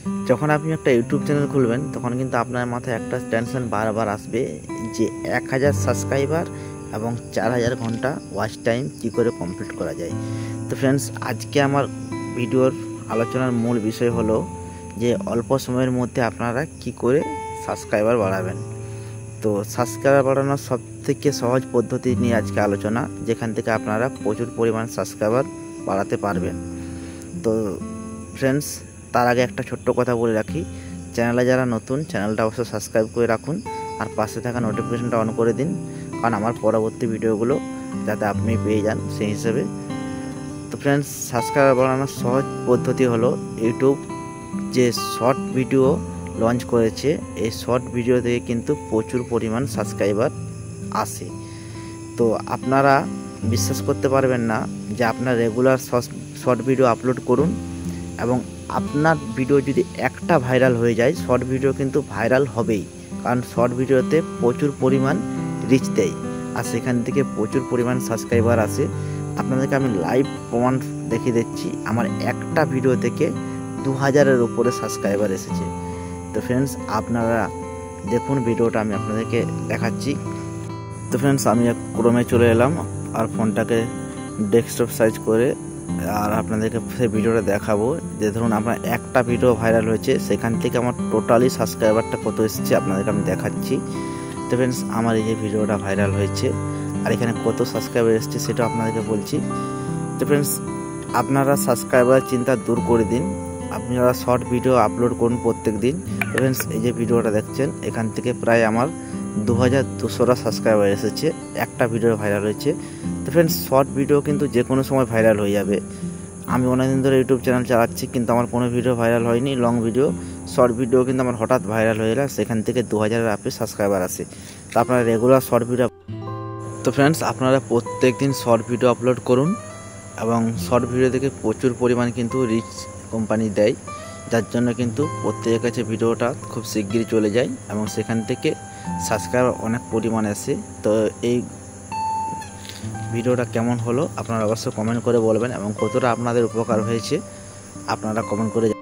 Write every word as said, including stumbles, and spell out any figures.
যখন আপনি একটা ইউটিউব চ্যানেল খুলবেন তখন কিন্তু আপনার মাথায় একটা টেনশন বারবার আসবে যে এক হাজার সাবস্ক্রাইবার এবং চার হাজার ঘন্টা ওয়াচ টাইম কী করে কমপ্লিট করা যায়। তো ফ্রেন্ডস, আজকে আমার ভিডিওর আলোচনার মূল বিষয় হলো যে অল্প সময়ের মধ্যে আপনারা কি করে সাবস্ক্রাইবার বাড়াবেন। তো সাবস্ক্রাইবার বাড়ানোর সব থেকে সহজ পদ্ধতি নিয়ে আজকে আলোচনা, যেখান থেকে আপনারা প্রচুর পরিমাণ সাবস্ক্রাইবার বাড়াতে পারবেন। তো ফ্রেন্ডস, তার আগে একটা ছোট্ট কথা বলে রাখি, চ্যানেলে যারা নতুন চ্যানেলটা অবশ্যই সাবস্ক্রাইব করে রাখুন আর পাশে থাকা নোটিফিকেশনটা অন করে দিন, কারণ আমার পরবর্তী ভিডিওগুলো যাতে আপনি পেয়ে যান সেই হিসেবে। তো ফ্রেন্ডস, সাবস্ক্রাইবার বাড়ানোর সহজ পদ্ধতি হলো ইউটিউব যে শর্ট ভিডিও লঞ্চ করেছে, এই শর্ট ভিডিও থেকে কিন্তু প্রচুর পরিমাণ সাবস্ক্রাইবার আসে। তো আপনারা বিশ্বাস করতে পারবেন না যে আপনার রেগুলার শর্ট ভিডিও আপলোড করুন এবং আপনার ভিডিও যদি একটা ভাইরাল হয়ে যায়, শর্ট ভিডিও কিন্তু ভাইরাল হবেই, কারণ শর্ট ভিডিওতে প্রচুর পরিমাণ রিচ দেয় আর সেখান থেকে প্রচুর পরিমাণ সাবস্ক্রাইবার আসে। আপনাদেরকে আমি লাইভ প্রমাণ দেখিয়ে দিচ্ছি, আমার একটা ভিডিও থেকে দু হাজারের উপরে সাবস্ক্রাইবার এসেছে। তো ফ্রেন্ডস, আপনারা দেখুন ভিডিওটা আমি আপনাদেরকে দেখাচ্ছি। তো ফ্রেন্ডস, আমি ক্রোমে চলে এলাম আর ফোনটাকে ডেস্কটপ সাইজ করে আর আপনাদেরকে সেই ভিডিওটা দেখাবো যে ধরুন আপনার একটা ভিডিও ভাইরাল হয়েছে, সেখান থেকে আমার টোটালি সাবস্ক্রাইবারটা কত এসেছে আপনাদেরকে আমি দেখাচ্ছি। তো ফ্রেন্ডস, আমার এই যে ভিডিওটা ভাইরাল হয়েছে আর এখানে কত সাবস্ক্রাইবার এসেছে সেটা আপনাদেরকে বলছি। তো ফ্রেন্ডস, আপনারা সাবস্ক্রাইবার চিন্তা দূর করে দিন, আপনারা শর্ট ভিডিও আপলোড করুন প্রত্যেক দিন। ফ্রেন্ডস, এই যে ভিডিওটা দেখছেন এখান থেকে প্রায় আমার দু হাজার দুশোটা সাবস্ক্রাইবার এসেছে, একটা ভিডিও ভাইরাল হয়েছে। তো ফ্রেন্ডস, শর্ট ভিডিও কিন্তু যে কোনো সময় ভাইরাল হয়ে যাবে। আমি অনেকদিন ধরে ইউটিউব চ্যানেল চালাচ্ছি কিন্তু আমার কোনো ভিডিও ভাইরাল হয়নি লং ভিডিও। শর্ট ভিডিও কিন্তু আমার হঠাৎ ভাইরাল হয়ে গেল, সেখান থেকে দু হাজারের আপে সাবস্ক্রাইবার আসে। তো আপনারা রেগুলার শর্ট ভিডিও, তো ফ্রেন্ডস আপনারা প্রত্যেক দিন শর্ট ভিডিও আপলোড করুন এবং শর্ট ভিডিও থেকে প্রচুর পরিমাণ কিন্তু রিচ কোম্পানি দেয়, যার জন্য কিন্তু প্রত্যেকের কাছে ভিডিওটা খুব শিগগিরই চলে যায় এবং সেখান থেকে সাবস্ক্রাইবার অনেক পরিমাণ আসে। তো এই ভিডিওটা কেমন হলো আপনারা অবশ্যই কমেন্ট করে বলবেন এবং কতটা আপনাদের উপকার হয়েছে আপনারা কমেন্ট করে